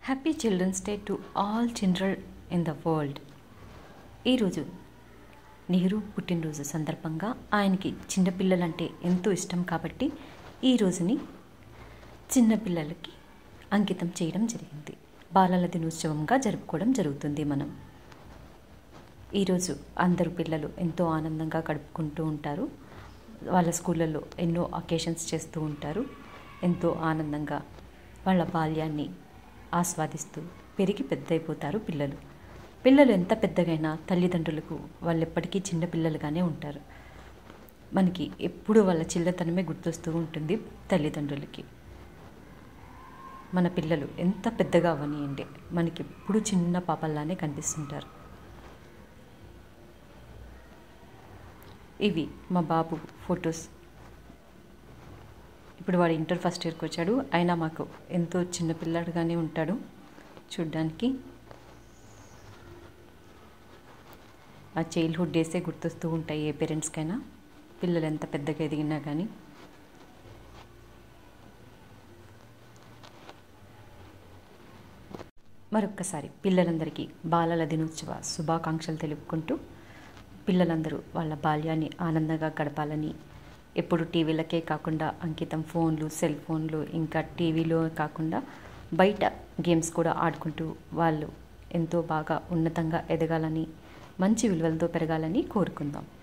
Happy children's day to all children in the world. ఈరోజు నెహ్రూ పుట్టినరోజు సందర్భంగా ఆయనకి చిన్నపిల్లలంటే ఎంతో ఇష్టం కాబట్టి ఈ రోజుని చిన్నపిల్లలకి అంకితం చేయడం జరిగింది. బాలల దినోత్సవంగా జరుపుకోవడం జరుగుతుంది. మనం ఈరోజు అందరూ పిల్లలు ఎంతో ఆనందంగా గడుపుకుంటూ ఉంటారు. వాళ్ళ స్కూళ్ళల్లో ఎన్నో అకేషన్స్ చేస్తూ ఉంటారు. ఎంతో ఆనందంగా వాళ్ళ బాల్యాన్ని ఆస్వాదిస్తూ పెరిగి పెద్దయిపోతారు పిల్లలు ఎంత పెద్దగైనా తల్లిదండ్రులకు వాళ్ళు ఎప్పటికీ చిన్నపిల్లలుగానే ఉంటారు. మనకి ఎప్పుడు వాళ్ళ చిన్నతనమే గుర్తొస్తూ ఉంటుంది తల్లిదండ్రులకి. మన పిల్లలు ఎంత పెద్దగా అవనియండి, మనకి ఎప్పుడు చిన్న పాపల్లానే కనిపిస్తుంటారు. ఇవి మా బాబు ఫొటోస్. ఇప్పుడు వాడు ఇంటర్ ఫస్ట్ ఇయర్కి వచ్చాడు. అయినా మాకు ఎంతో చిన్నపిల్లాడుగానే ఉంటాడు చూడ్డానికి. ఆ చైల్డ్హుడ్ డేసే గుర్తొస్తూ ఉంటాయి ఏ పేరెంట్స్కైనా, పిల్లలు ఎంత పెద్దగా ఎదిగినా కానీ. మరొక్కసారి పిల్లలందరికీ బాలల దినోత్సవ శుభాకాంక్షలు తెలుపుకుంటూ, పిల్లలందరూ వాళ్ళ బాల్యాన్ని ఆనందంగా గడపాలని, ఎప్పుడు టీవీలకే కాకుండా అంకితం ఫోన్లు, సెల్ ఫోన్లు, ఇంకా టీవీలో కాకుండా బయట గేమ్స్ కూడా ఆడుకుంటూ వాళ్ళు ఎంతో బాగా ఉన్నతంగా ఎదగాలని, మంచి విలువలతో పెరగాలని కోరుకుందాం.